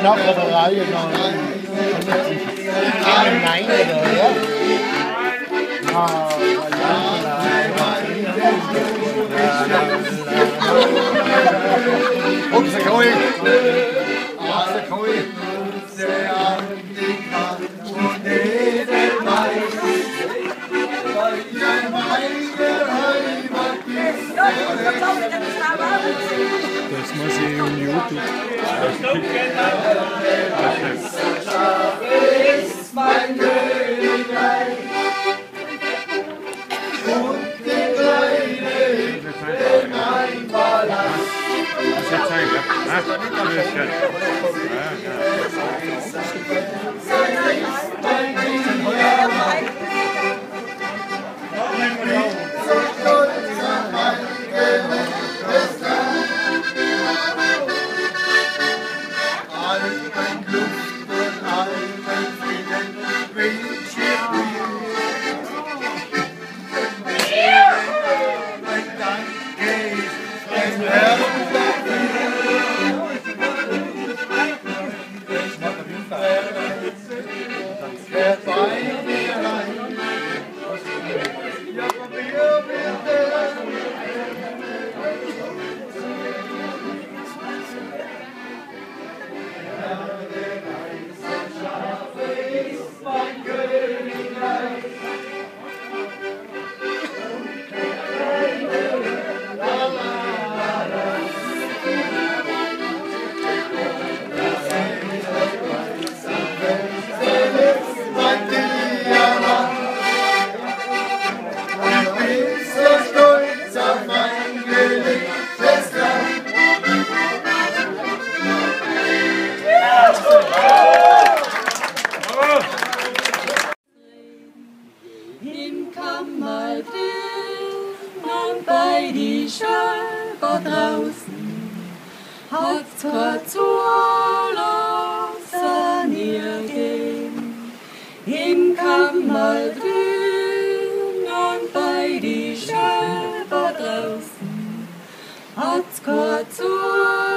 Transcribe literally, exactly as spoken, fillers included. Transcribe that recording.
nachher der Reihe noch nein oder ja? Ah, Ups, der Koi! Ach, der Koi! Das muss ich um YouTube. Ist mein Königreich und die Kleine in mein Palast. Das ist sein, ja. Das ist schön. So stolz auf mein geliebtes Land. Alpen Luft und Alpen Frieden wünsch ich dir. Mein Danke ist ein Herz dafür. Wer bei mir rein, ja, von mir wird er. Bei die Schöpfer draußen hat's kein Zulassen ihr gehen. Im Kammer drin und bei die Schöpfer draußen hat's kein Zulassen